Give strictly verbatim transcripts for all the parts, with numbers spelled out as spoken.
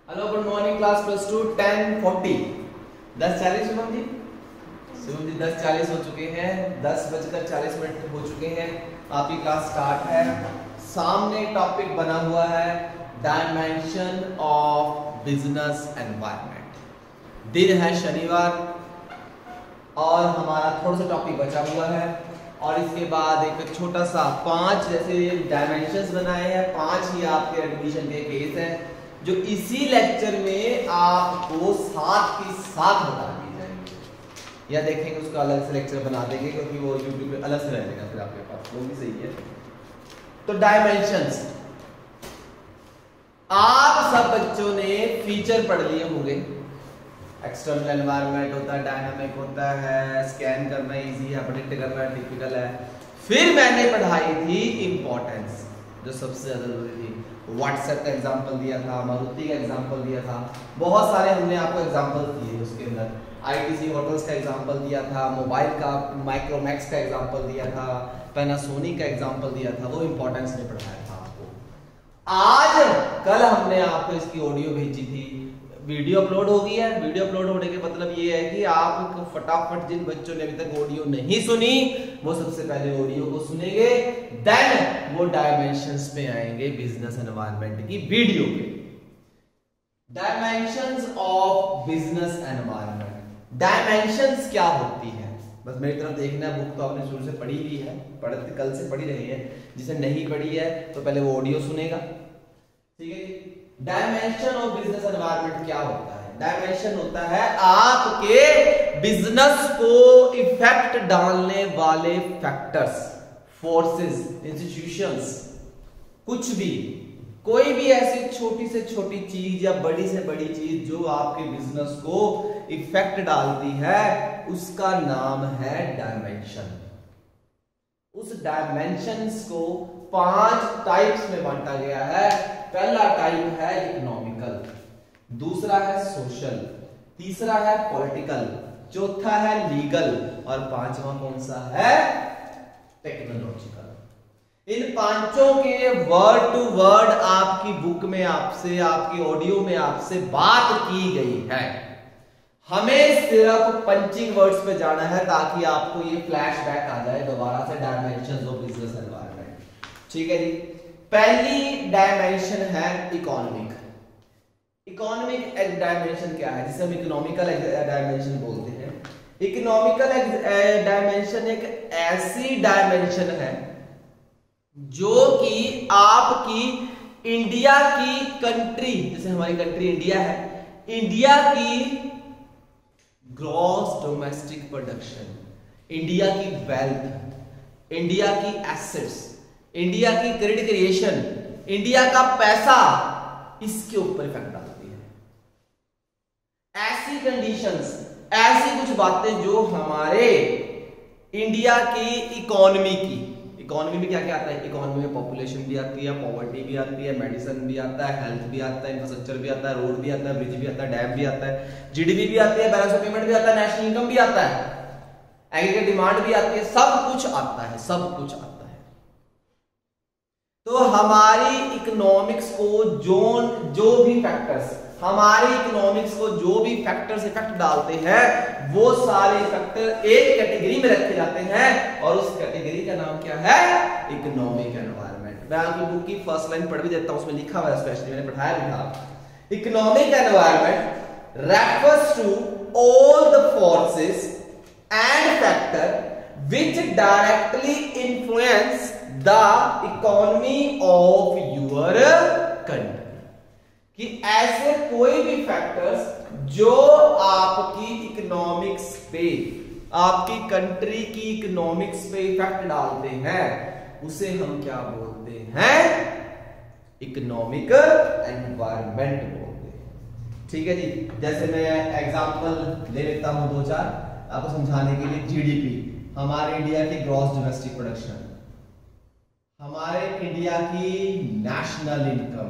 Hello good morning class plus two ten forty दस चालीस शुभम जी शुभम जी दस चालीस हो चुके हैं। दस बजकर चालीस मिनट हो चुके हैं। आपकी क्लास स्टार्ट है। सामने टॉपिक बना हुआ है डायमेंशन ऑफ बिजनेस एनवायरनमेंट। दिन है शनिवार और हमारा थोड़ा सा टॉपिक बचा हुआ है और इसके बाद एक छोटा सा पांच जैसे डायमेंशंस बनाए हैं। पांच ही आपके एडमिशन के केस हैं जो इसी लेक्चर में आपको साथ की साथ बता दी जाएंगे या देखेंगे उसका अलग से लेक्चर बना देंगे क्योंकि वो यूट्यूब पे अलग से रहेगा फिर आपके पास। वो भी सही है। तो डायमेंशंस आप सब बच्चों ने फीचर पढ़ लिए होंगे। एक्सटर्नल एनवायरनमेंट होता है, डायनामिक होता है, स्कैन करना इजी है, प्रेडिक्ट करना टिपिकल है। फिर मैंने पढ़ाई थी इंपॉर्टेंस जो सबसे ज्यादा जरूरी थी। व्हाट्सएप का एग्जांपल दिया था, मारुति का एग्जांपल दिया था, बहुत सारे हमने आपको एग्जांपल दिए। उसके अंदर आईटीसी होटल्स का एग्जांपल दिया था, मोबाइल का माइक्रोमैक्स का एग्जांपल दिया था, पैनासोनिक का एग्जांपल दिया था। वो इंपॉर्टेंस में पढ़ाया था आपको। आज कल हमने आपको इसकी ऑडियो भेजी थी, वीडियो अपलोड हो गई है। वीडियो अपलोड होने के मतलब ये है कि आप फटाफट जिन बच्चों ने अभी तक ऑडियो नहीं सुनी वो सबसे पहले ऑडियो को सुनेंगे, देन वो डायमेंशंस पे आएंगे बिजनेस एनवायरनमेंट की वीडियो पे। Dimensions of business environment. Dimensions क्या होती है बस मेरी तरफ देखना। बुक तो आपने शुरू से पढ़ी हुई है, पढ़ते कल से पढ़ी रही है। जिसे नहीं पढ़ी है तो पहले वो ऑडियो सुनेगा, ठीक है जी। डायमेंशन ऑफ बिजनेस एनवायरनमेंट क्या होता है? डायमेंशन होता है आपके बिजनेस को इफेक्ट डालने वाले फैक्टर्स, फोर्सेस, इंस्टीट्यूशंस, कुछ भी, कोई भी ऐसी छोटी से छोटी चीज या बड़ी से बड़ी चीज जो आपके बिजनेस को इफेक्ट डालती है उसका नाम है डायमेंशन। उस डायमेंशंस को पांच टाइप्स में बांटा गया है। पहला टाइप है इकोनॉमिकल, दूसरा है सोशल, तीसरा है पॉलिटिकल, चौथा है लीगल और पांचवा कौन सा है? टेक्नोलॉजिकल। इन पांचों के वर्ड टू वर्ड आपकी बुक में आपसे, आपकी ऑडियो में आपसे बात की गई है। हमें सिर्फ पंचिंग वर्ड्स पे जाना है ताकि आपको ये फ्लैशबैक आ जाए दोबारा से डायमेंशंस ऑफ बिजनेस एनवायरनमेंट, ठीक है जी। पहली डायमेंशन है इकोनॉमिक। इकोनॉमिक डायमेंशन क्या है जिसे हम इकोनॉमिकल डायमेंशन बोलते हैं। इकोनॉमिकल डायमेंशन एक ऐसी डायमेंशन है जो कि आपकी इंडिया की कंट्री, जैसे हमारी कंट्री इंडिया है, इंडिया की ग्रॉस डोमेस्टिक प्रोडक्शन, इंडिया की वेल्थ, इंडिया की एसेट्स, इंडिया की क्रेडिट क्रिएशन, इंडिया का पैसा, इसके ऊपर इफेक्ट डालती है। ऐसी कंडीशंस, ऐसी कुछ बातें जो हमारे इंडिया की इकोनॉमी की, इकोनॉमी में क्या क्या आता है? इकोनॉमी में पॉपुलेशन भी आती है, पॉवर्टी भी आती है, मेडिसिन भी आता है, हेल्थ भी आता है, इंफ्रास्ट्रक्चर भी आता है, रोड भी आता है, ब्रिज भी आता है, डैम भी आता है, जीडीपी भी आती है, बैलेंस ऑफ पेमेंट भी आता है, नेशनल इनकम भी आता है, एग्रीगेट डिमांड भी आती है, सब कुछ आता है, सब कुछ आता है। तो हमारी इकोनॉमिक्स को जोन जो भी फैक्टर्स, हमारी इकोनॉमिक्स को जो भी फैक्टर्स इफेक्ट डालते हैं वो सारे फैक्टर एक कैटेगरी में रखे जाते हैं और उस कैटेगरी का नाम क्या है? Economic environment. मैं आपकी बुक की फर्स्ट लाइन पढ़ भी देता हूं, उसमें लिखा हुआ है, स्पेशली मैंने पढ़ाया भी था। Economic environment refers to all the forces and factor which directly influence the economy of your country. कि ऐसे कोई भी फैक्टर्स जो आपकी इकोनॉमिक्स पे, आपकी कंट्री की इकोनॉमिक्स पे इफेक्ट डालते हैं उसे हम क्या बोलते हैं? इकोनॉमिक एनवायरनमेंट बोलते हैं, ठीक है जी। जैसे मैं एग्जांपल ले लेता हूं दो चार आपको समझाने के लिए। जीडीपी, हमारे इंडिया की ग्रॉस डोमेस्टिक प्रोडक्शन, हमारे इंडिया की नेशनल इनकम,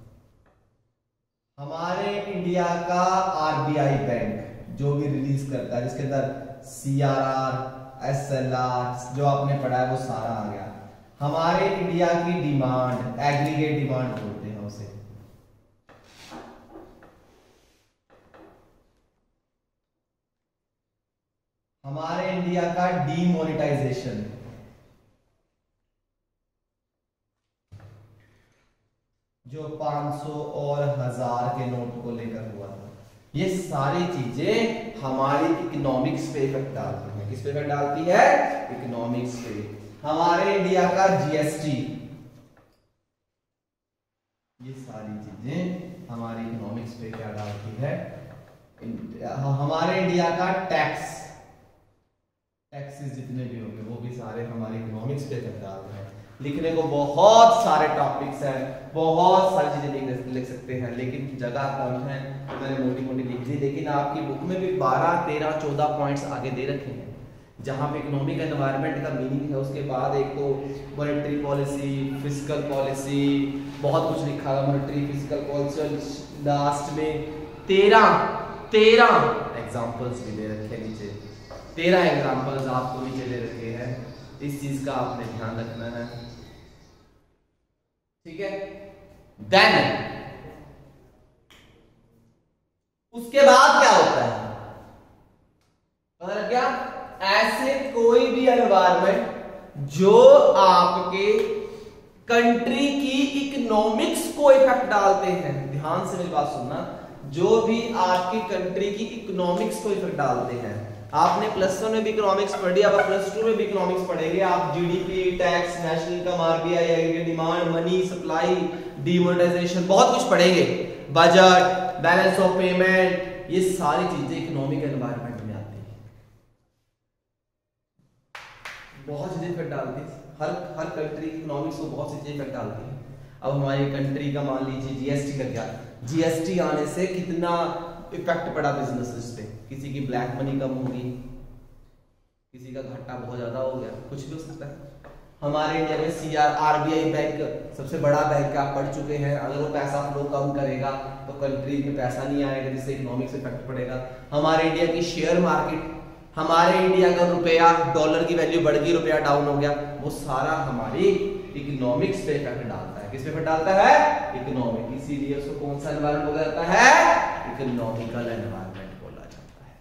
हमारे इंडिया का आरबीआई बैंक जो भी रिलीज करता है जिसके अंदर सीआरआर, एसएलआर जो आपने पढ़ा है वो सारा आ गया। हमारे इंडिया की डिमांड, एग्रीगेट डिमांड बोलते हैं उसे, हमारे इंडिया का डीमोनेटाइजेशन, जो पाँच सौ और हजार के नोट को लेकर हुआ था, ये सारी चीजें हमारी इकोनॉमिक्स पे इफेक्ट डालती हैं। किस पे इफेक्ट डालती है? इकोनॉमिक्स पे। हमारे इंडिया का जीएसटी, ये सारी चीजें हमारी इकोनॉमिक्स पे क्या डालती है? हमारे इंडिया का टैक्स, टैक्सेस जितने भी होंगे वो भी सारे हमारे इकोनॉमिक्स पे इफेक्ट डालते हैं। लिखने को बहुत सारे टॉपिक्स हैं, बहुत सारी चीजें लिख, लिख सकते हैं, लेकिन जगह कम है तो मैंने मोटी मोटी लिख दी। लेकिन आपकी बुक में भी बारह तेरह चौदह पॉइंट्स आगे दे रखे हैं जहां पे इकोनॉमिक एनवायरनमेंट का मीनिंग है। उसके बाद एक तो मॉनेटरी पॉलिसी, फिस्कल पॉलिसी, बहुत कुछ लिखा है, मॉनेटरी फिस्कल पॉलिसी। लास्ट में तेरह तेरह एग्जाम्पल्स भी दे रखे हैं नीचे, तेरह एग्जाम्पल्स आपको नीचे दे रखे हैं। इस चीज का आपने ध्यान रखना है, ठीक है। देन उसके बाद क्या होता है पता लग गया? ऐसे कोई भी एनवायरनमेंट जो आपके कंट्री की इकोनॉमिक्स को इफेक्ट डालते हैं, ध्यान से मेरी बात सुनना, जो भी आपकी कंट्री की इकोनॉमिक्स को इफेक्ट डालते हैं। आपने प्लस वन में भी इकोनॉमिक्स पढ़ी, अब प्लस टू में भी इकोनॉमिक्स पढ़ेंगे आप। GDP, tax, national income, RBI, aggregate demand, money supply, demonetization, बहुत कुछ पढ़ेंगे। बजट, बैलेंस ऑफ पेमेंट, ये सारी चीजें इकोनॉमिक एनवायरनमेंट में आती है। बहुत चीजें इफेक्ट डालती है, हर हर कंट्री की इकोनॉमिक्स को बहुत सी चीजें इफेक्ट डालती है। अब हमारी कंट्री का मान लीजिए जीएसटी का क्या, जीएसटी आने से कितना इफेक्ट पड़ा बिजनेसेस पे। किसी की ब्लैक मनी कम होगी, किसी का घाटा बहुत ज्यादा हो गया, कुछ भी हो सकता है। हमारे इंडिया में सीआर आरबीआई बैंक सबसे बड़ा बैंक आप पढ़ चुके हैं, अगर वो पैसा फ्लो कम करेगा तो कंट्री में पैसा नहीं आएगा, जिससे इकोनॉमिक से इफेक्ट पड़ेगा। हमारे इंडिया की शेयर मार्केट, हमारे इंडिया का रुपया, डॉलर की वैल्यू बढ़ गई, रुपया डाउन हो गया, वो सारा हमारी इकोनॉमिक्स पे इफेक्ट डालता है। किस पे इफेक्ट डालता है? इकोनॉमिक। इसीलिए उसको कौन सा एनवायरनमेंट बोला जाता है? इकोनॉमिकल एनवायरनमेंट बोला जाता है।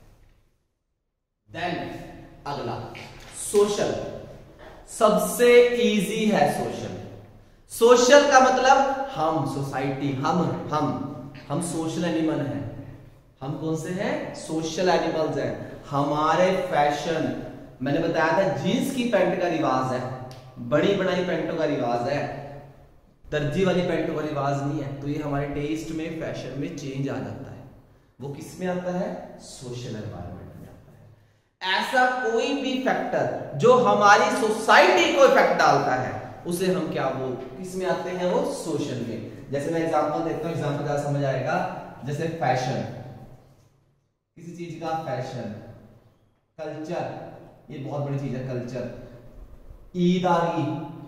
देन अगला सोशल, सबसे इजी है सोशल। सोशल का मतलब हम, सोसाइटी, हम हम हम सोशल एनिमल हैं। हम कौन से हैं? सोशल एनिमल्स हैं। हमारे फैशन, मैंने बताया था जीन्स की पैंट का रिवाज है, बड़ी बनाई पैंटों का रिवाज है, दर्जी वाली पैंटों का रिवाज नहीं है। तो ये हमारे टेस्ट में, फैशन में चेंज आ जाता है। वो किस में आता है? सोशल एनवायरनमेंट में आता है। ऐसा कोई भी फैक्टर जो हमारी सोसाइटी को इफेक्ट डालता है, उसे हम क्या, वो किस में आते हैं? वो सोशल में। जैसे मैं एग्जांपल देता हूं, एग्जांपल ज्यादा समझ आएगा। जैसे फैशन, किसी चीज का फैशन, कल्चर, ये बहुत बड़ी चीज है कल्चर। ईद आ गई,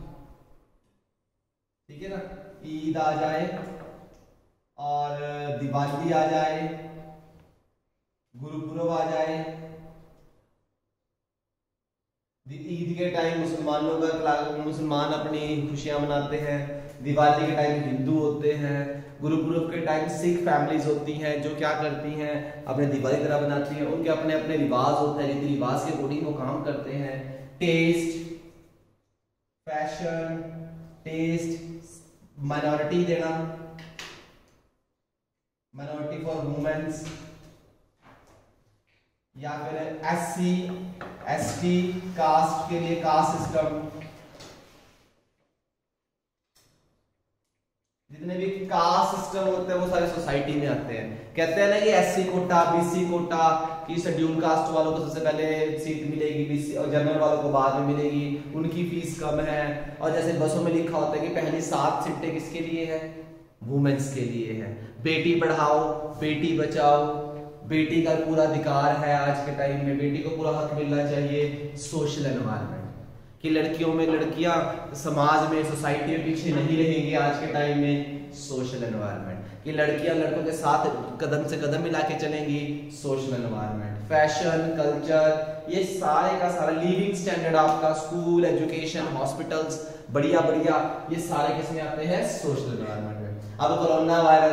ठीक है ना, ईद आ जाए और दिवाली आ जाए, गुरुपुरब आ जाए। ईद के टाइम मुसलमानों का, मुसलमान अपनी खुशियां मनाते हैं, दिवाली के टाइम हिंदू होते हैं, गुरुपुरब के टाइम सिख फैमिलीज होती हैं जो क्या करती हैं, अपने दिवाली तरह बनाती हैं। उनके अपने अपने रिवाज होते हैं, रीति रिवाज के अकॉर्डिंग वो काम करते हैं। टेस्ट, फैशन, टेस्ट, माइनॉरिटी देना, माइनॉरिटी फॉर वुमेन्स, या फिर एससी, एसटी, कास्ट के लिए कास्ट सिस्टम। जितने भी कास्ट सिस्टम होते हैं वो सारे सोसाइटी में आते हैं। कहते हैं ना कि एससी कोटा, बीसी कोटा, कि शेड्यूल कास्ट वालों को सबसे पहले सीट मिलेगी, बीसी और जनरल वालों को बाद में मिलेगी, उनकी फीस कम है। और जैसे बसों में लिखा होता है कि पहली सात सीटें किसके लिए है? वुमेन्स के लिए है। बेटी पढ़ाओ, बेटी बचाओ, बेटी का पूरा अधिकार है आज के टाइम में, बेटी को पूरा हक मिलना चाहिए। सोशल एनवायरनमेंट, कि लड़कियों में, लड़कियां समाज में, सोसाइटी में पीछे नहीं रहेंगी आज के टाइम में। सोशल एनवायरनमेंट, कि लड़कियां लड़कों के साथ कदम से कदम मिला के चलेंगी। सोशल एनवायरनमेंट, फैशन, कल्चर, ये सारे का सारा, लिविंग स्टैंडर्ड आपका, स्कूल, एजुकेशन, हॉस्पिटल्स, बढ़िया बढ़िया, ये सारे किसमें आते हैं? सोशल एनवायरनमेंट में। अब कोरोना वायरस,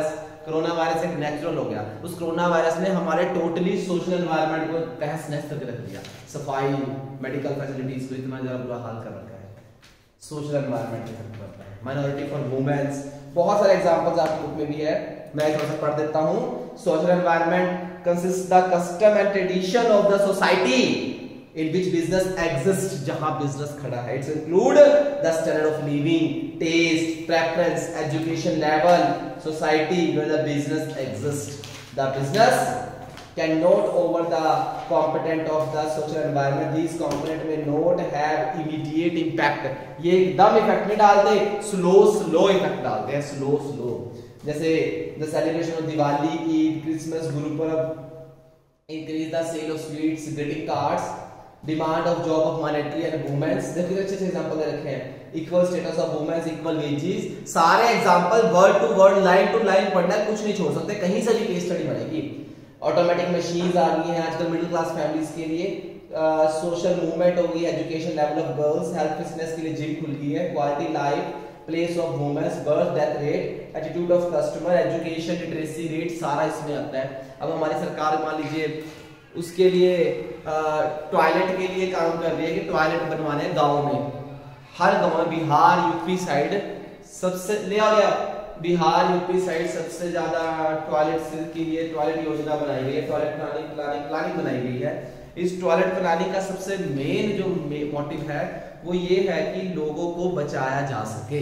कोरोना वायरस एक नेचुरल हो गया, उस कोरोना वायरस ने हमारे टोटली सोशल एनवायरनमेंट को तहस नहस करके रख दिया। सफाई, मेडिकल फैसिलिटीज को इतना ज्यादा बुरा हाल कर रखा है, सोशल एनवायरनमेंट इफेक्ट करता है। माइनॉरिटी फॉर वुमेन्स, बहुत सारे एग्जांपल्स आपके बुक में भी है, मैं थोड़ा सा पढ़ देता हूं। Social environment consist the custom and tradition of the society in which business exists, जहां business खड़ा है। It's include the standard of living, taste, preference, education level, society where the business exists. The business cannot over the component of the social environment. These component may not have immediate impact. ये एकदम effect नहीं डालते, slow slow effect डालते हैं, slow slow. जैसे the celebration of Diwali, Eid, Christmas, Guru Purab increase the sale of sweets, greeting cards, demand of job of monetary and womens. देखिए अच्छे अच्छे एग्जांपल दे रखे हैं। Equal status of womens, equal wages, सारे example word to word, line to line पढ़ना है, कुछ नहीं छोड़ सकते, कहीं से भी केस स्टडी बनेगी। ऑटोमेटिक मशीन्स आ गई हैं आजकल मिडिल क्लास फैमिलीज के लिए, सोशल मूवमेंट हो गई, education level of girls, health fitness के लिए जिम खुल गई है, quality life, place of womens, birth death rate, attitude of customer, education literacy rate, सारा इसमें आता है। अब हमारी सरकार मान लीजिए उसके लिए टॉयलेट के लिए काम कर रही है कि टॉयलेट बनवाने हैं गांव में, हर गांव में, बिहार यूपी साइड सबसे ले आ गया, बिहार यूपी साइड सबसे ज्यादा टॉयलेट के लिए टॉयलेट योजना बनाई गई है, टॉयलेट प्लानिंग प्लानिंग प्लानिंग बनाई गई है। इस टॉयलेट प्लानिंग का सबसे मेन जो मोटिव है वो ये है कि लोगों को बचाया जा सके,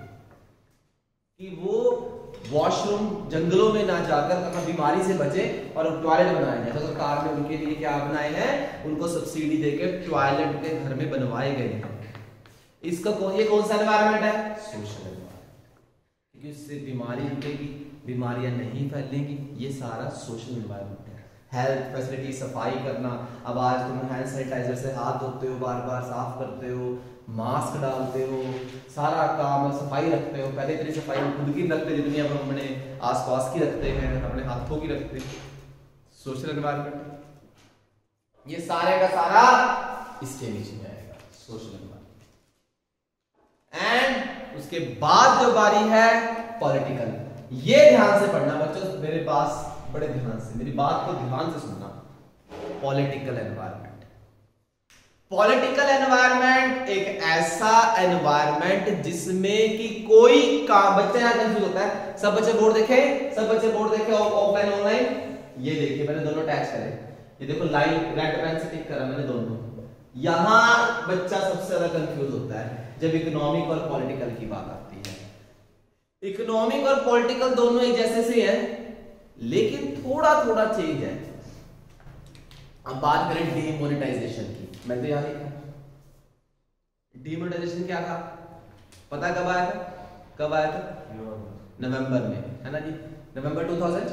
कि वो वॉशरूम जंगलों में ना जाकर अपना बीमारी से बचे और टॉयलेट बनाए जाए। तो सरकार ने उनके लिए क्या बनाए हैं, उनको सब्सिडी देकर टॉयलेट के घर में बनवाए गए हैं। इसका कौन ये कौन सा एनवायरनमेंट है, सोशल एनवायरनमेंट, क्योंकि इससे बीमारी रुकेगी, बीमारियां नहीं फैलेंगी, ये सारा सोशल एनवायरनमेंट है। हेल्थ फैसिलिटी, सफाई करना, अब आज तुम हैंड सैनिटाइजर से हाथ धोते हो, बार बार साफ करते हो, मास्क डालते हो, सारा काम सफाई रखते हो। पहले इतनी सफाई खुद की रखते जितनी अब अपने आसपास की रखते हैं, अपने हाथों की रखते हैं। सोशल एनवायरनमेंट, ये सारे का सारा इसके नीचे में आएगा, सोशल एनवायरनमेंट। एंड उसके बाद जो बारी है पॉलिटिकल, ये ध्यान से पढ़ना बच्चों, मेरे पास बड़े ध्यान से, मेरी बात को ध्यान से सुनना। पॉलिटिकल एनवायरनमेंट, पॉलिटिकल एनवायरनमेंट एक ऐसा एनवायरनमेंट जिसमें कि कोई काम, बच्चे यहां कंफ्यूज होता है, सब बच्चे बोर्ड देखे, सब बच्चे बोर्ड देखे ऑफलाइन ऑनलाइन, ये देखिए मैंने दोनों टैच करे, ये देखो लाइन रेड पेन से टिक करा मैंने दोनों। यहां बच्चा सबसे ज्यादा कंफ्यूज होता है जब इकोनॉमिक और पॉलिटिकल की बात आती है। इकोनॉमिक और पॉलिटिकल दोनों एक जैसे से है, लेकिन थोड़ा थोड़ा चेंज है। अब बात करें डीमोनेटाइजेशन की, मैंने तो यहां लिखा डीमोनेटाइजेशन क्या था, पता कब आया था, कब आया था, नवंबर में, है ना जी, नवंबर दो हज़ार,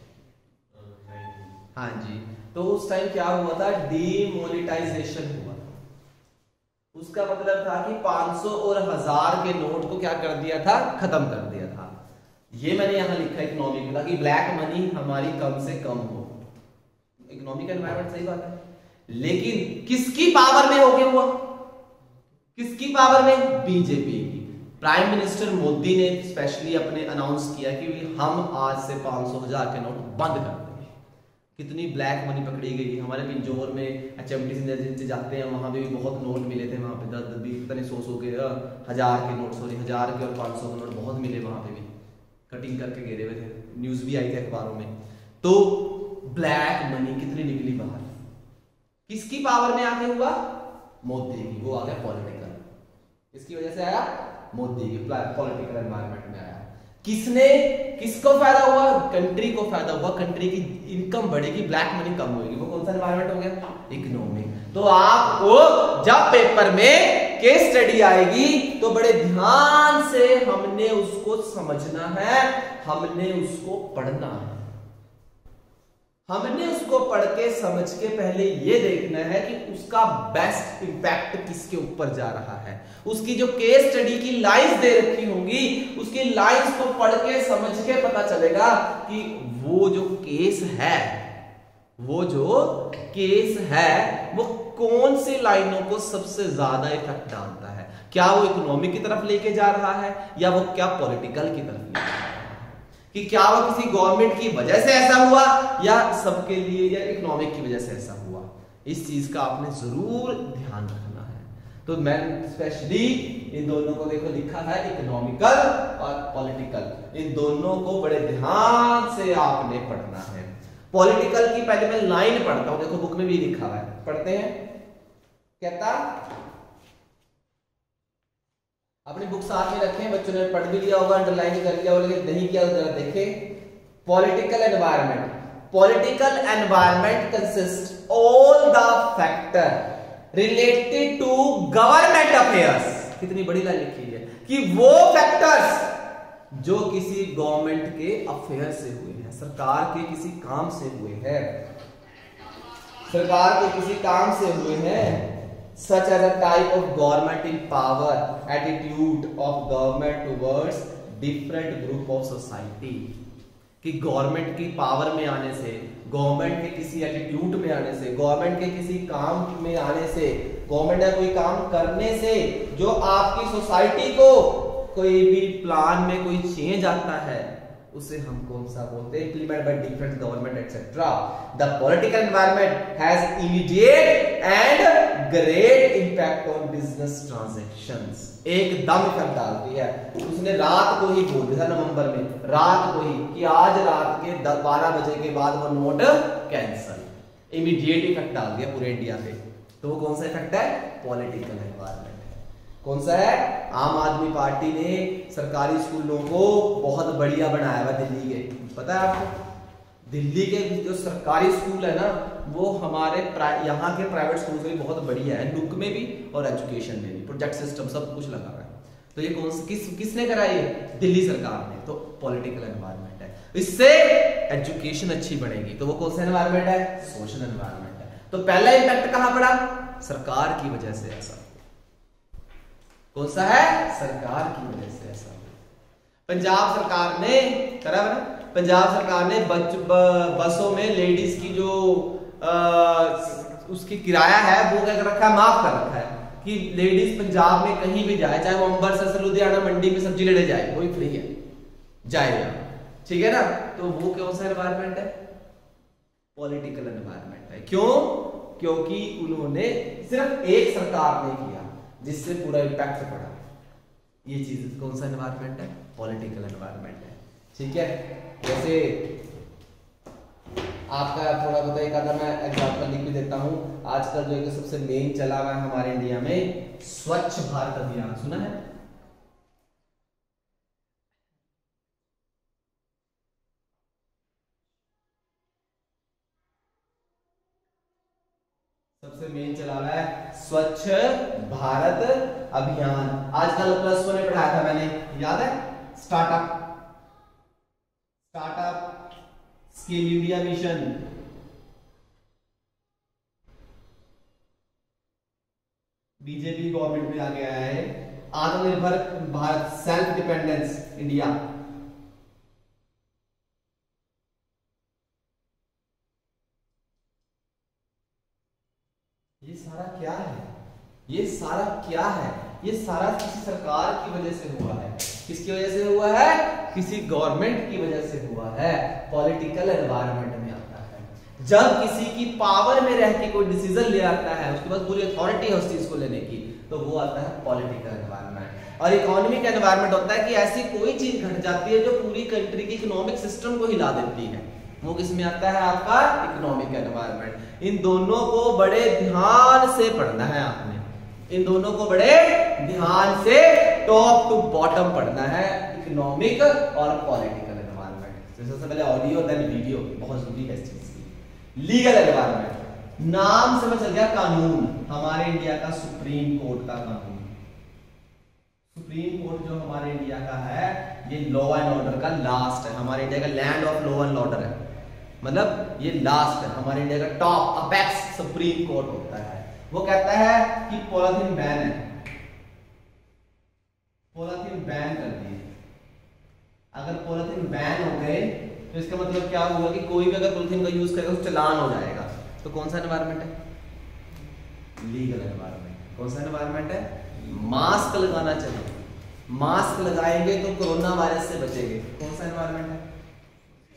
हाँ जी। तो उस टाइम क्या हुआ था, डीमोनेटाइजेशन हुआ था। उसका मतलब था कि पाँच सौ और हजार के नोट को क्या कर दिया था, खत्म कर दिया था। ये मैंने यहां लिखा इकोनॉमिक में, ताकि ब्लैक मनी हमारी कम से कम हो। इकोनॉमिक एनवायरनमेंट सही बात है, लेकिन किसकी पावर में हो गया हुआ, किसकी पावर में, बीजेपी की। प्राइम मिनिस्टर मोदी ने स्पेशली अपने अनाउंस किया कि हम आज से पाँच सौ हजार के नोट बंद कर देंगे। कितनी ब्लैक मनी पकड़ी गई, हमारे पिंजौर में एचएमटी से जाते हैं, वहां पे भी बहुत नोट मिले थे, वहां पे दस दस बीस पता नहीं सौ सौ के, हजार के नोट, सॉरी हजार के और पाँच सौ के नोट बहुत मिले, वहां पे भी कटिंग करके गिरे हुए थे, न्यूज भी आई थी अखबारों में। तो ब्लैक मनी कितनी निकली बाहर, किसकी पावर में आके हुआ, मोदी की, वो आ गया पॉलिटिकल, किसकी वजह से आया, मोदी की, पॉलिटिकल एनवायरनमेंट में आया। किसने, किसको फायदा हुआ, कंट्री को फायदा हुआ, कंट्री की इनकम बढ़ेगी, ब्लैक मनी कम होगी। वो कौन सा एनवायरनमेंट हो गया, इकोनॉमिक। तो आपको जब पेपर में केस स्टडी आएगी तो बड़े ध्यान से हमने उसको समझना है, हमने उसको पढ़ना है, हमने उसको पढ़ के समझ के पहले ये देखना है कि उसका बेस्ट इंपैक्ट किसके ऊपर जा रहा है। उसकी जो केस स्टडी की लाइंस दे रखी होंगी, उसकी लाइंस को पढ़ के समझ के पता चलेगा कि वो जो केस है, वो जो केस है वो कौन सी लाइनों को सबसे ज्यादा इफेक्ट डालता है। क्या वो इकोनॉमिक की तरफ लेके जा रहा है या वो क्या पॉलिटिकल की तरफ लेके जा रहा है। कि क्या वो किसी गवर्नमेंट की वजह से ऐसा हुआ या सबके लिए या इकोनॉमिक की वजह से ऐसा हुआ। इस चीज का आपने जरूर ध्यान रखना है। तो मैं स्पेशली इन दोनों को देखो लिखा है इकोनॉमिकल और पॉलिटिकल, इन दोनों को बड़े ध्यान से आपने पढ़ना है। पॉलिटिकल की पहले मैं लाइन पढ़ता हूं, देखो बुक में भी लिखा हुआ है, पढ़ते हैं। कहता अपनी बुक साथ में रखें, बच्चों ने पढ़ भी लिया होगा, अंडरलाइन कर लिया होगा, लेकिन नहीं किया तो जरा देखें। Political environment, political environment consist all the factor related to government affairs. कितनी बड़ी लाइन लिखी है कि वो फैक्टर्स जो किसी गवर्नमेंट के अफेयर से हुए हैं, सरकार के किसी काम से हुए हैं, सरकार के किसी काम से हुए हैं। Such as a type of government in power, attitude of government towards different group of society। कि गवर्नमेंट की पावर में आने से, गवर्नमेंट के किसी एटीट्यूड में आने से, गवर्नमेंट के किसी काम में आने से, गवर्नमेंट का कोई काम करने से जो आपकी सोसाइटी को कोई भी प्लान में कोई चेंज आता है, उसे हम कौन सा बोलते हैं? Implement by different government et cetera. The political environment has immediate and great impact on business transactions. एकदम इफेक्ट डालती है। उसने रात को ही बोल दिया नवंबर में, रात को ही कि आज रात के बारह बजे के बाद वो नोट कैंसल, इमीडिएट इफेक्ट डाल दिया पूरे इंडिया पे। तो वो कौन सा इफेक्ट है? Political environment. कौन सा है? आम आदमी पार्टी ने सरकारी स्कूलों को बहुत बढ़िया बनाया हुआ दिल्ली के, पता है आपको? दिल्ली के जो सरकारी स्कूल है ना, वो हमारे यहाँ के प्राइवेट स्कूल से भी बहुत बढ़िया है, लुक में भी और एजुकेशन में भी, प्रोजेक्ट सिस्टम सब कुछ लगा हुआ है। तो ये कौन सा किस किसने कराई है? दिल्ली सरकार ने। तो पॉलिटिकल एनवायरनमेंट है, इससे एजुकेशन अच्छी बनेगी। तो वो कौन सा एनवायरनमेंट है? सोशल एनवायरनमेंट है। तो पहला इंपैक्ट कहां पड़ा? सरकार की वजह से ऐसा। कौन सा है? सरकार की वजह से ऐसा। पंजाब सरकार ने करा ना, पंजाब सरकार ने बच, ब, बसों में लेडीज की जो आ, उसकी किराया है वो क्या कर रखा है? माफ कर रखा है कि लेडीज पंजाब में कहीं भी जाए, चाहे वो अम्बरसर से लुधियाना मंडी में सब्जी लेने जाए, वही फ्री है, जाएगा, ठीक है ना। तो वो कौन सा एनवायरनमेंट है? पॉलिटिकल एनवायरनमेंट है। क्यों? क्योंकि उन्होंने सिर्फ एक सरकार ने किया जिससे पूरा इम्पैक्ट पड़ा। ये चीज कौन सा एनवायरनमेंट है? पॉलिटिकल एनवायरनमेंट है, ठीक है। जैसे आपका थोड़ा बहुत एक आधा मैं एग्जांपल लिख भी देता हूं। आजकल जो एक सबसे मेन चला हुआ है हमारे इंडिया में, स्वच्छ भारत अभियान, सुना है? सबसे मेन चला रहा है स्वच्छ भारत अभियान। आजकल प्लस वन में पढ़ाया था मैंने, याद है? Startup startup skill India mission, BJP government में आ गया है। आत्मनिर्भर भारत, सेल्फ डिपेंडेंस इंडिया। ये सारा क्या है? ये सारा क्या है? ये सारा किसी सरकार की वजह से हुआ है। किसकी वजह से हुआ है? किसी गवर्नमेंट की वजह से हुआ है। पॉलिटिकल एनवायरनमेंट में आता है। जब किसी की पावर में रह के कोई डिसीजन ले आता है, उसके बाद पूरी अथॉरिटी है उस चीज को लेने की, तो वो आता है पॉलिटिकल एनवायरनमेंट। और इकोनॉमिक एनवायरनमेंट होता है कि ऐसी कोई चीज घट जाती है जो पूरी कंट्री की इकोनॉमिक सिस्टम को हिला देती है। वो किसमें आता है? आपका इकोनॉमिक एनवायरनमेंट। इन दोनों को बड़े ध्यान से पढ़ना है आपने, इन दोनों को बड़े ध्यान से टॉप टू बॉटम पढ़ना है, इकोनॉमिक और पॉलिटिकल एनवायरनमेंट। सबसे पहले ऑडियो देन वीडियो, बहुत जरूरी है इस चीज की। लीगल एनवायरनमेंट, नाम से चल गया कानून, हमारे इंडिया का सुप्रीम कोर्ट का कानून। सुप्रीम कोर्ट जो हमारे इंडिया का है, ये लॉ एंड ऑर्डर का लास्ट है। हमारे इंडिया का land of law and order है, मतलब ये लास्ट है। हमारे इंडिया का टॉप अपेक्स सुप्रीम कोर्ट होता है। वो कहता है कि पॉलिथीन बैन है, पॉलिथीन बैन कर दिए। अगर पॉलिथीन बैन हो गए तो इसका मतलब क्या हुआ कि कोई भी अगर पॉलिथीन का यूज करेगा तो चालान हो जाएगा। तो कौन सा एनवायरनमेंट है? Legal environment. कौन सा एनवायरनमेंट है? मास्क लगाना चाहिए, मास्क लगाएंगे तो कोरोना वायरस से बचेंगे। कौन सा एनवायरनमेंट है?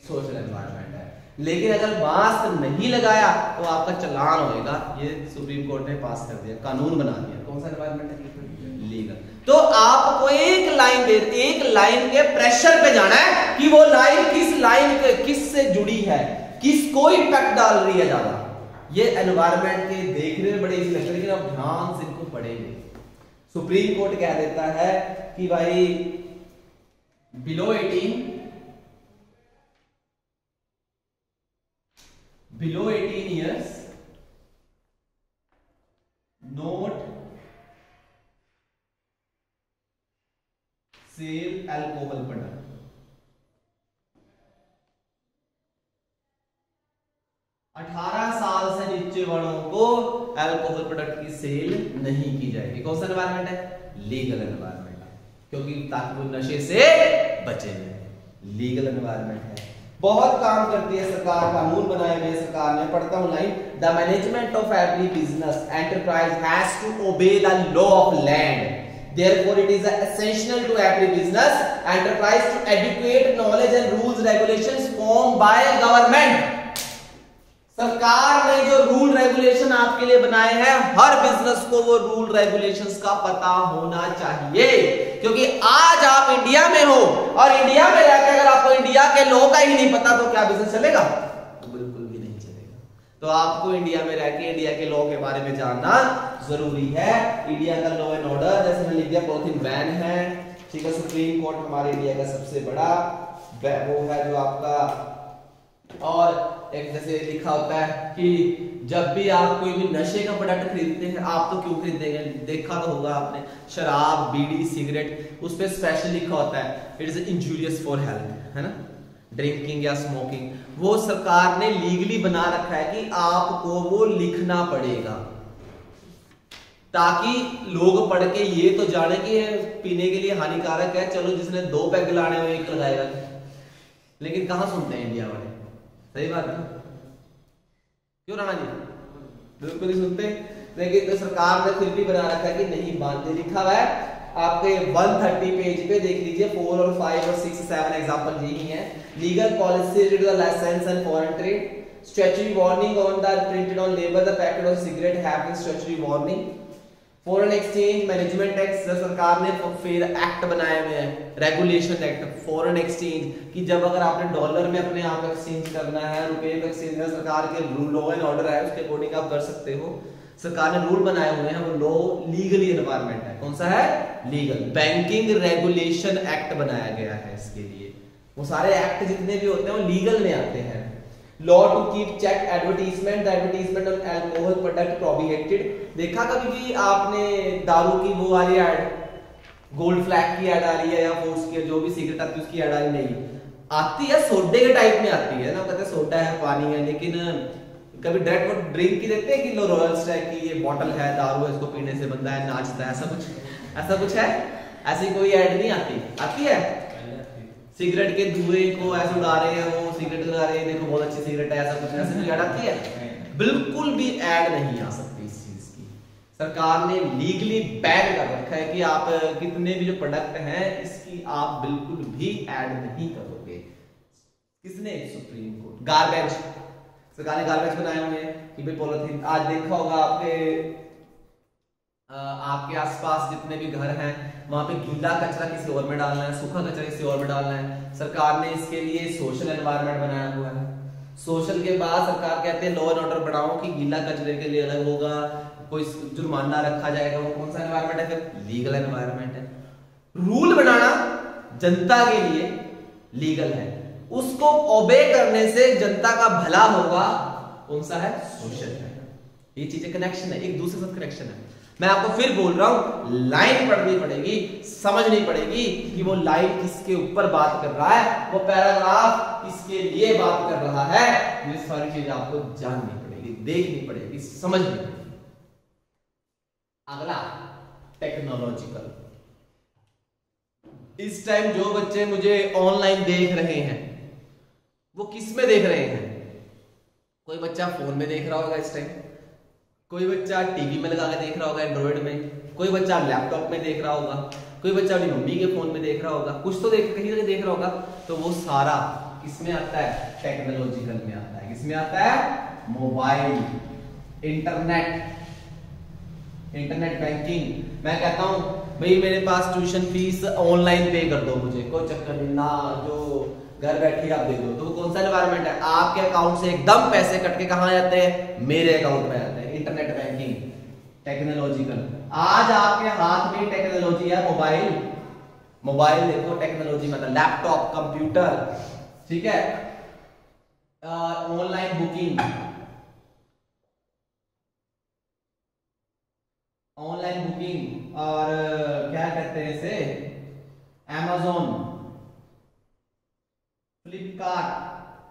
सोशल एनवायरनमेंट है। लेकिन अगर मास्क नहीं लगाया तो आपका चालान होएगा। ये सुप्रीम कोर्ट ने पास कर दिया, कानून बना दिया। कौन सा एनवायरनमेंट है? लीगल। तो आपको एक लाइन दे एक लाइन के प्रेशर पे जाना है कि वो लाइन किस लाइन के किस से जुड़ी है, किसको इफेक्ट डाल रही है ज्यादा। ये एनवायरनमेंट के देखने में बड़े इजी लगते हैं, लेकिन आप ध्यान से इनको पढ़ेंगे। सुप्रीम कोर्ट कह देता है कि भाई below eighteen below eighteen years not sell alcohol product. अठारह साल से नीचे वालों को अल्कोहल प्रोडक्ट की सेल नहीं की जाएगी। कौन सा एनवायरनमेंट है? लीगल एनवायरनमेंट है, क्योंकि ताकि वो नशे से बचे। लीगल एनवायरनमेंट है। बहुत काम करती है सरकार, कानून बनाए हुए सरकार ने। पढ़ता हूं line, the management of every business enterprise has to obey the law of land. Therefore, it is essential to every business enterprise to adequate knowledge and rules regulations formed by government. सरकार ने जो rule regulation आपके लिए बनाए हैं, हर business को वो rule regulations का पता होना चाहिए। क्योंकि आज आप इंडिया में हो और इंडिया में रहकर अगर आपको इंडिया के लॉ का ही नहीं पता तो क्या बिजनेस चलेगा? तो बिल्कुल भी नहीं चलेगा। तो आपको इंडिया में रहकर इंडिया के लॉ के बारे में जानना जरूरी है। इंडिया का लॉ एंड ऑर्डर, जैसे मैंने लिख दिया पॉलिथीन बैन है, ठीक है। सुप्रीम कोर्ट हमारे इंडिया का सबसे बड़ा वो है जो आपका, और एक जैसे लिखा होता है कि जब भी आप कोई भी नशे का प्रोडक्ट खरीदते हैं, आप तो क्यों खरीदेंगे, देखा तो होगा आपने, शराब, बीड़ी, सिगरेट, उस पे स्पेशल लिखा होता है it is injurious for health, है ना, ड्रिंकिंग या स्मोकिंग। वो सरकार ने लीगली बना रखा है कि आपको वो लिखना पड़ेगा, ताकि लोग पढ़ के ये तो जाने कि पीने के लिए हानिकारक है, चलो जिसने दो पैग लाने हुए एक लगाएगा। लेकिन कहां सुनते हैं इंडिया वाले? सही बात है, क्यों राणा जी? बिल्कुल नहीं सुनते। लेकिन तो सरकार ने फिर भी बना रखा है कि नहीं बांधे। लिखा हुआ है आपके एक सौ तीस पेज पे, देख लीजिए, फोर और फाइव और सिक्स सेवन एग्जांपल यही है। Legal policy related to the license and foreign trade, statutory warning on the printed on label the packet of cigarette having statutory warning. Foreign exchange management act, सरकार ने फिर act बनाए हुए हैं, regulation act foreign exchange, कि जब अगर आपने डॉलर में अपने आप एक्सचेंज करना है, रुपए में एक्सचेंज करना, सरकार के रूल लॉ एंड ऑर्डर है, उसके अकॉर्डिंग आप कर सकते हो। सरकार ने रूल बनाए हुए हैं, वो लॉ लीगली एनवायरनमेंट है। कौन सा है? लीगल। बैंकिंग रेगुलेशन एक्ट बनाया गया है इसके लिए। वो सारे एक्ट जितने भी होते हैं वो लीगल में आते हैं। Law to keep check advertisement, advertisement on alcohol product prohibited. देखा कभी भी आपने दारू की वो वाली ऐड, गोल्ड फ्लैग की ऐड आ रही है या फोर्स की, जो भी सिगरेट आती है उसकी ऐड आ रही नहीं आती है, सोडे के टाइप में आती है ना, कहते हैं सोडा है, पानी है, लेकिन कभी डायरेक्ट ड्रिंक की देते हैं कि लो रॉयल स्टैग की ये बॉटल है, दारू है, इसको पीने से बंदा है नाचता है, ऐसा कुछ ऐसा कुछ है? ऐसी कोई ऐड नहीं आती। आती है? सिगरेट के धुएं को ऐसे उड़ा रहे हैं, वो सिगरेट उड़ा रहे हैं, देखो बहुत अच्छी सिगरेट है, ऐसा कुछ ऐसे कोई ऐड आती है? बिल्कुल भी ऐड नहीं आ सकती इस चीज की। सरकार ने लीगली बैन कर रखा है कि आप कितने भी जो प्रोडक्ट हैं इसकी आप बिल्कुल भी ऐड नहीं करोगे। किसने? Supreme court. गार्बेज, सरकार ने गार्बेज बनाए हुए हैं कि भाई पॉलिथीन, आज देखा होगा आपके आ, आपके आसपास जितने भी घर हैं वहां पे गीला कचरा किसी और में डालना है, सूखा कचरा किसी और में डालना है। सरकार ने इसके लिए सोशल एनवायरनमेंट बनाया हुआ है। सोशल के बाद सरकार कहते हैं लॉ एंड ऑर्डर बनाओ कि गीला कचरे के लिए अलग होगा, कोई जुर्माना रखा जाएगा। वो कौन सा एनवायरनमेंट है? फिर लीगल एनवायरनमेंट है। रूल बनाना जनता के लिए लीगल है, उसको ओबे करने से जनता का भला होगा। कौन सा है? सोशल है। ये चीजें कनेक्शन है, एक दूसरे से कनेक्शन है। मैं आपको फिर बोल रहा हूं, लाइन पढ़नी पड़ेगी, समझनी पड़ेगी कि वो लाइन किसके ऊपर बात कर रहा है, वो पैराग्राफ किसके लिए बात कर रहा है। ये सारी चीजें आपको जाननी पड़ेगी, देखनी पड़ेगी, समझनी पड़ेगी। अगला टेक्नोलॉजिकल। इस टाइम जो बच्चे मुझे ऑनलाइन देख रहे हैं वो किस में देख रहे हैं? कोई बच्चा फोन में देख रहा होगा इस टाइम, कोई बच्चा टीवी में लगा के देख रहा होगा एंड्रॉइड में, कोई बच्चा लैपटॉप में देख रहा होगा, कोई बच्चा अपनी मम्मी के फोन में देख रहा होगा, कुछ तो देख कहीं देख रहा होगा। तो वो सारा किसमें आता है? टेक्नोलॉजिकल में आता है। किसमें आता है? Mobile, internet, internet banking. मैं कहता हूं भाई मेरे पास ट्यूशन फीस ऑनलाइन पे कर दो, मुझे कोई चक्कर नहीं ना, जो घर बैठे आप दे दो। तो कौन सा एनवायरनमेंट है? आपके अकाउंट से एकदम पैसे कट के कहां जाते हैं? मेरे अकाउंट में आते हैं। Internet banking, technological. आज आपके हाथ में टेक्नोलॉजी है, मोबाइल। मोबाइल देखो टेक्नोलॉजी में, लैपटॉप, कंप्यूटर, ठीक है, ऑनलाइन बुकिंग, ऑनलाइन बुकिंग, और क्या कहते हैं इसे, Amazon, फ्लिपकार्ट,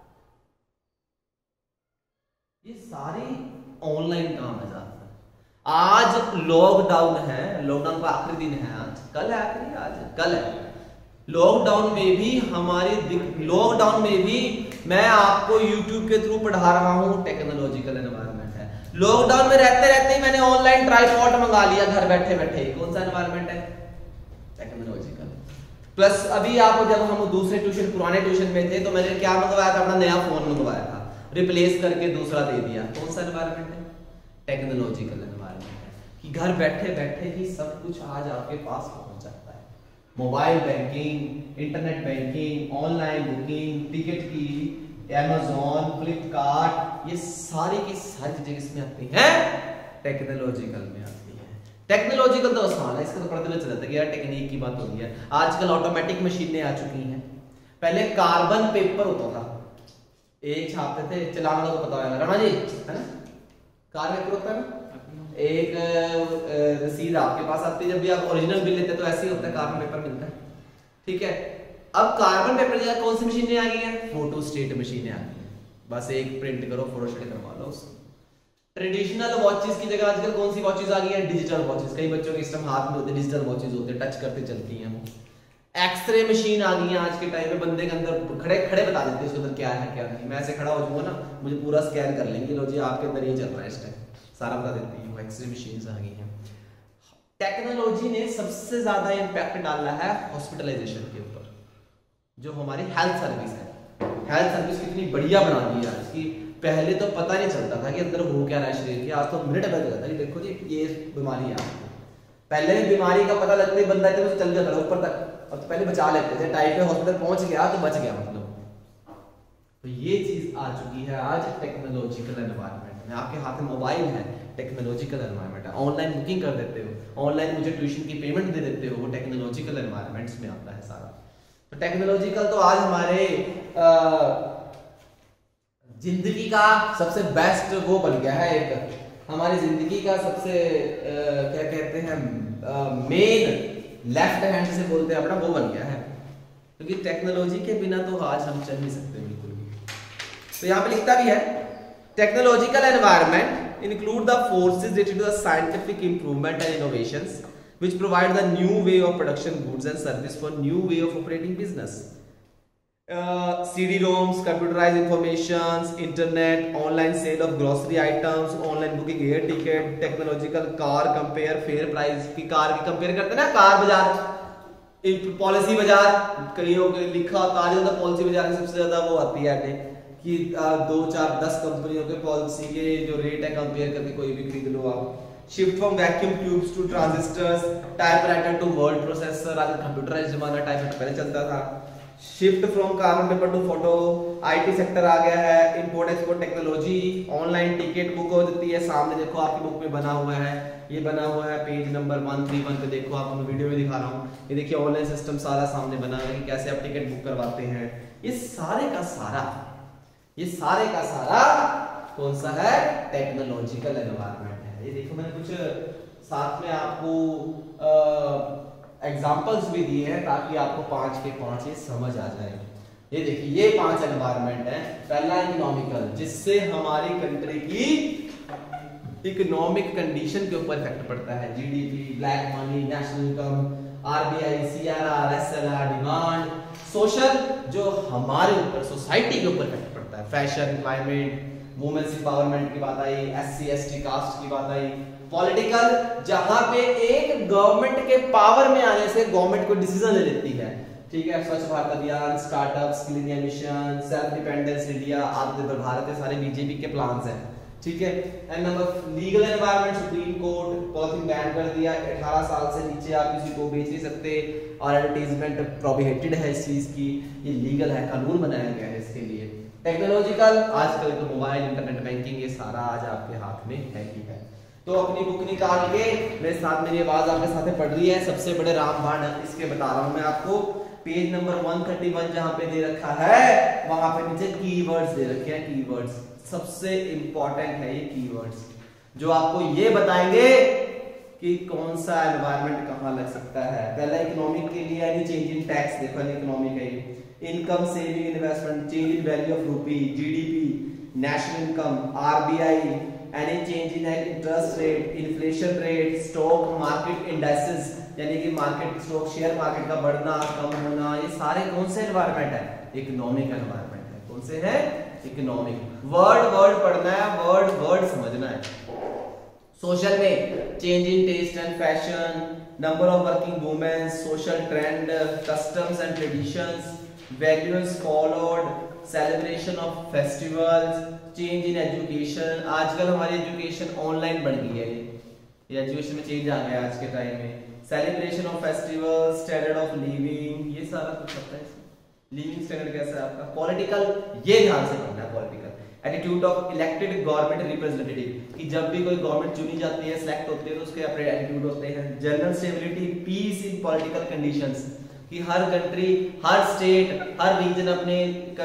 ये सारी ऑनलाइन काम है ज्यादातर। आज लॉकडाउन है, लॉकडाउन का आखिरी दिन है आज, कल है आखिरी, आज कल है। लॉकडाउन में भी हमारी लॉकडाउन में भी मैं आपको यूट्यूब के थ्रू पढ़ा रहा हूं, टेक्नोलॉजिकल एनवायरनमेंट है। लॉकडाउन में रहते रहते ही मैंने ऑनलाइन ट्राइपॉड मंगा लिया घर बैठे बैठे। कौन सा एनवायरनमेंट है? टेक्नोलॉजिकल। प्लस अभी आप जब हम दूसरे ट्यूशन पुराने ट्यूशन में थे तो मैंने क्या मंगवाया था? अपना नया फोन मंगवाया था, रिप्लेस करके दूसरा दे दिया। कौन सा एनवायरनमेंट है? टेक्नोलॉजिकल एनवायरनमेंट है कि घर बैठे बैठे ही सब कुछ आज आपके पास पहुंच जाता है। Mobile banking, internet banking, online booking, ticket की, Amazon, फ्लिपकार्ट, ये सारी की सारी चीजें किसमें आती हैं? टेक्नोलॉजिकल में आती है। टेक्नोलॉजिकल तो आसान है, इसका तो पता चल जाता है कि यार टेक्निक की बात होती है। आजकल ऑटोमेटिक मशीनें आ चुकी हैं। पहले कार्बन पेपर होता था, एक छापते थे, चलाना तो पता होगा रमा जी, है ना? कार्बन पेपर होता है ना, एक रसीद आपके पास आती है, जब भी आप ओरिजिनल बिल लेते तो ऐसे ही होता है, कार्बन पेपर मिलता है, ठीक है। अब कार्बन पेपर की जगह कौन सी मशीनें आ गई हैं? फोटो स्टेट मशीनें आ गई हैं। बस एक प्रिंट करो, फोटो स्टेट करवा लो उसको। ट्रेडिशनल वॉचेस की जगह आजकल कौन सी वॉचेस आ गई हैं? Digital watches. कई बच्चों के इस टाइम हाथ में होते, डिजिटल वॉचेस होते, टच करते चलती हैं वो। एक्सरे मशीन आ गई है आज के टाइम पे, बंदे के अंदर खड़े खड़े बता देते हैं उसके अंदर क्या है क्या नहीं। मैं ऐसे खड़ा हो जाऊंगा ना, मुझे पूरा स्कैन कर लेंगे, लो जी आपके अंदर ये चल रहा है इस टाइम, सारा बता देती है। एक्सरे मशीन आ गई हैं। टेक्नोलॉजी ने सबसे ज्यादा इंपैक्ट डाला है हॉस्पिटलाइजेशन के ऊपर, जो हमारी हेल्थ सर्विस है। हेल्थ सर्विस कितनी बढ़िया बना दी है आज की। पहले तो पता नहीं चलता था कि अंदर हो क्या रहा है शरीर के, आज तो मिनट बदल जाता है। देखो जी ये बीमारी है आपको, पहले बीमारी का पता लगता ही बंदा तो चल जाता था ऊपर तक, अब तो पहले बचा लेते थे। टाइफाइड हॉस्पिटल पहुंच गया तो बच गया मतलब। तो ये चीज आ चुकी है आज टेक्नोलॉजिकल एनवायरनमेंट में। आपके हाथ में मोबाइल है, टेक्नोलॉजिकल एनवायरनमेंट है। ऑनलाइन बुकिंग कर देते हो, ऑनलाइन मुझे ट्यूशन की पेमेंट दे देते हो, वो टेक्नोलॉजिकल एनवायरनमेंट्स में आता है सारा। तो टेक्नोलॉजिकल तो आज हमारे आ, जिंदगी का सबसे बेस्ट वो बन गया है, एक हमारी जिंदगी का सबसे आ, क्या कहते हैं मेन लेफ्ट हैंड से बोलते हैं अपना, वो बन गया है। क्योंकि तो टेक्नोलॉजी के बिना तो आज हम चल नहीं सकते बिल्कुल भी। तो यहाँ पे लिखता भी है technological environment include the forces related to the scientific improvement and innovations which provide the new way of production goods and service for new way of operating business. Uh, C D ROMs, computerized informations, internet, online sale of grocery items, online booking air ticket, technological car compare, fair price की car की compare करते हैं ना, car बाजार, policy बाजार, कईयों के लिखा होता है पॉलिसी बाजार की सबसे ज्यादा वो आती है कि दो चार दस कंपनियों के पॉलिसी के जो रेट है कंपेयर करके कोई भी खरीद लो आप। Shift from vacuum tubes to transistors, typewriter to word processor, आज कंप्यूटराइज्ड जमाना, टाइपराइटर पहले चलता था। Shift from carbon paper to photo, IT sector आ गया है, import export technology, online ticket book हो जाती है। सामने देखो आपकी बुक में बना हुआ है, ये बना हुआ है page number one three one पे, देखो आप वीडियो में दिखा रहा हूँ, ये देखिए ऑनलाइन सिस्टम सारा सामने बना है कि कैसे आप टिकट बुक करवाते हैं। ये सारे का सारा ये सारे का सारा कौन सा है? टेक्नोलॉजिकल एनवायरनमेंट है। ये देखो मैंने कुछ साथ में आपको एग्जांपल्स भी दिए हैं ताकि आपको पांच के पांच ये समझ आ जाए। ये देखिए ये पांच एनवायरनमेंट है। पहला इकोनॉमिकल, जिससे हमारी कंट्री की इकोनॉमिक कंडीशन के ऊपर इफेक्ट पड़ता है। GDP, black money, national income, RBI, CRR, SLR, demand. Social, जो हमारे ऊपर सोसाइटी के ऊपर इफेक्ट पड़ता है। फैशन, क्लाइमेट, वुमेन्स एम्पावरमेंट की बात आई, एससी एसटी कास्ट की बात आई। पॉलिटिकल, जहां पे एक गवर्नमेंट के पावर में आने से गवर्नमेंट कोई डिसीजन ले लेती है, ठीक है, Swachh Bharat Abhiyan, startup, skill India mission, self dependence India, Atmanirbhar Bharat, ये सारे बीजेपी के प्लान्स हैं। ठीक है, and number legal environment, supreme court polythene ban कर दिया, अठारह साल से नीचे आप किसी को बेच नहीं सकते, और एडवर्टाइजमेंट प्रोहिबिटेड है इस चीज की, ये लीगल है, कानून बनाया गया है इसके लिए। टेक्नोलॉजिकल, आजकल तो मोबाइल, इंटरनेट बैंकिंग, ये सारा आज आपके हाथ में है ही है। तो अपनी बुक निकाल के मेरे साथ, मेरी आवाज आपके साथ पढ़ रही है, सबसे बड़े रामबाण इसके बता रहा हूं मैं आपको। पेज नंबर एक सौ इकतीस जहां पे दे रखा है, वहां पे नीचे कीवर्ड्स दे रखे हैं। कीवर्ड्स सबसे इंपॉर्टेंट है, ये कीवर्ड्स जो आपको ये बताएंगे कि कौन सा एनवायरनमेंट कहां लग सकता है। पहला इकोनॉमिक के लिए यानी चेंज इन टैक्स, देखो इकोनॉमिक है, income, saving, investment, change in value of rupee, GDP, national income, RBI, any change in interest rate, inflation rate, stock market indexes, यानी कि मार्केट स्टॉक शेयर मार्केट का बढ़ना कम होना, ये सारे कौन से एनवायरनमेंट है? इकोनॉमिक एनवायरनमेंट है। कौन से है? इकोनॉमिक। वर्ड वर्ड पढ़ना है, वर्ड वर्ड समझना है। सोशल में change in taste and fashion, number of working women, social trend, customs and traditions, values followed, celebration of festivals, change in education. आजकल हमारी एजुकेशन ऑनलाइन बढ़ गई है, ये एजुकेशन में चेंज आ गया आज के टाइम में। Celebration of festival, standard of living, ये सारा कुछ होता है। लिविंग स्टैंडर्ड कैसा है आपका? पॉलिटिकल, ये ध्यान से पढ़ना है। Political attitude of elected government representative, कि जब भी कोई गवर्नमेंट चुनी जाती है, सिलेक्ट होती है, तो उसके अपने एटीट्यूड होते हैं। General stability, peace in political conditions, कि हर कंट्री, हर स्टेट, हर रीजन अपने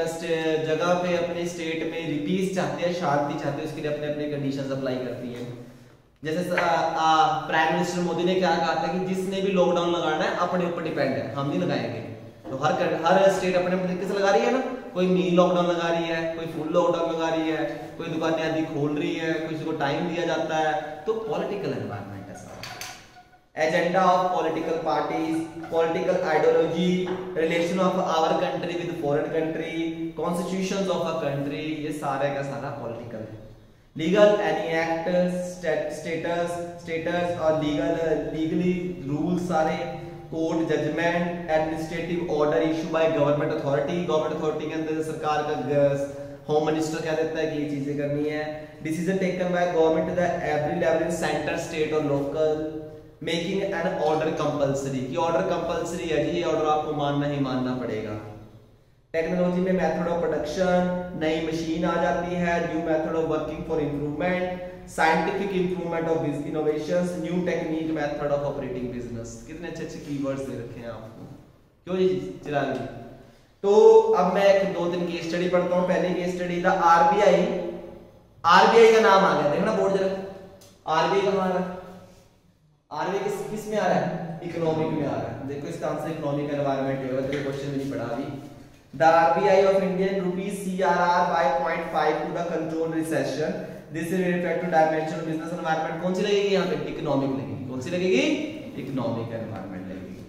जगह पे, अपने स्टेट में पीस चाहते हैं, शांति चाहते हैं, उसके लिए अपने अपने कंडीशंस अप्लाई करती है। जैसे प्राइम मिनिस्टर मोदी ने क्या कहा था कि जिसने भी लॉकडाउन लगाना है अपने ऊपर डिपेंड है, हम नहीं लगाएंगे। तो हर हर स्टेट अपने अपने तरीके से लगा रही है ना, कोई मिनी लॉकडाउन लगा रही है, कोई फुल लॉकडाउन लगा रही है, कोई दुकानें आदि खोल रही है, किसी को टाइम दिया जाता है। तो पॉलिटिकल एनवायरनमेंट है सारा। Agenda of political parties, political ideology, relation of our country with foreign country, constitutions of a country, ये सारे का सारा पॉलिटिकल है। Legal, any act, status status और लीगल लीगली रूल सारे, court judgment, administrative order issue by government authority, government authority के अंदर सरकार का होम मिनिस्टर क्या देता है कि ये चीजें करनी है। Decision taken by government at every level in center, state और local, making an order compulsory, कि ऑर्डर कंपलसरी है जी, ये ऑर्डर आपको मानना ही मानना पड़ेगा। टेक्नोलॉजी में मेथड ऑफ प्रोडक्शन, नई मशीन आ जाती है, new method of working for improvement, scientific improvement of innovations, new technique, method of operating business. कितने अच्छे अच्छे कीवर्ड्स दे रखे हैं आपको, क्यों जी चिराग जी? तो अब मैं एक दो तीन केस स्टडी पढ़ता हूं। पहली केस स्टडी था आरबीआई। आरबीआई का नाम आ गया, देखना बोर्ड जरा, आरबीआई कहां आ रहा है? आरबीआई किस किस में आ रहा है? इकोनॉमिक में आ रहा है। देखो इसका आंसर इकोनॉमिक एनवायरनमेंट होगा, तो क्वेश्चन में नहीं पढ़ा अभी। The R B I of Indian rupees C R R by zero point five to the control recession. This is reflect to dimension of business environment. कौन सी लगेगी यहाँ पे? इकोनॉमिक लगेगी। कौन सी लगेगी? इकोनॉमिक एनवायरनमेंट लगेगी।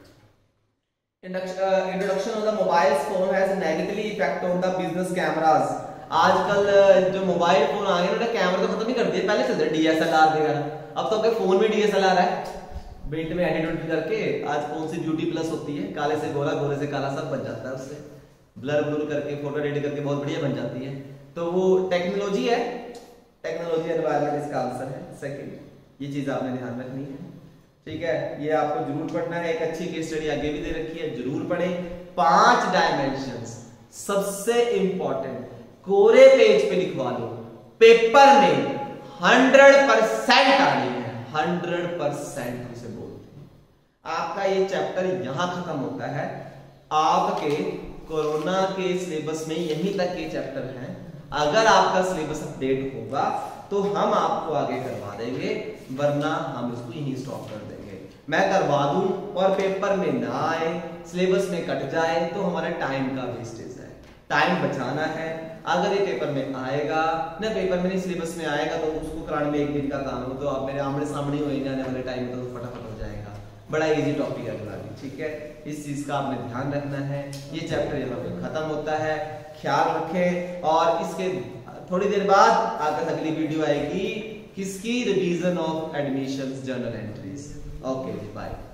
Introduction of the mobile phone has negatively effect on the business cameras. आजकल जो मोबाइल फोन आ गए ना, कैमरा तो खत्म ही कर दिए, पहले चलते डी एस एल आर वगैरह, अब तो आपके फोन में डी एस एल आर है। बेट में एडिट करके आज कौन सी ब्यूटी प्लस होती है, काले से गोरा, गोरे से काला, सब बन जाता है उससे, ब्लर ब्लर करके फोटो एडिट करके बहुत बढ़िया बन जाती है। तो वो टेक्नोलॉजी है, टेक्नोलॉजी एनवायरनमेंट इसका आंसर है सेकंड। ये चीज आपने ध्यान रखनी है, ठीक है, ये आपको जरूर पढ़ना है। एक अच्छी केस स्टडी आगे भी दे रखी है, जरूर पढ़ें। पांच डायमेंशंस सबसे इंपॉर्टेंट, कोरे पेज पे लिखवा लो, पेपर में हंड्रेड परसेंट आनी है, हंड्रेड परसेंट उसे बोलते हैं। आपका ये चैप्टर यहां खत्म होता है, आपके कोरोना के सिलेबस में यहीं तक के चैप्टर हैं। अगर आपका सिलेबस अपडेट होगा तो हम आपको आगे करवा देंगे, वरना हम इसको यहीं स्टॉप कर देंगे। मैं करवा दूं और पेपर में ना आए, सिलेबस में कट जाए, तो हमारे टाइम का वेस्टेज है। टाइम बचाना है। अगर ये पेपर में आएगा ना, पेपर में नहीं सिलेबस में आएगा, तो उसको कराने में एक दिन का काम हो, तो आप मेरे आमने सामने ही होंगे आने वाले टाइम में, तो फटाफट हो जाएगा। बड़ा इजी टॉपिक है अगला भी, ठीक है। इस चीज का आपने ध्यान रखना है। ये चैप्टर यहाँ पे खत्म होता है, ख्याल रखें। और इसके थोड़ी देर बाद आकर अगली वीडियो आएगी किसकी, revision of admissions journal entries. Okay bye.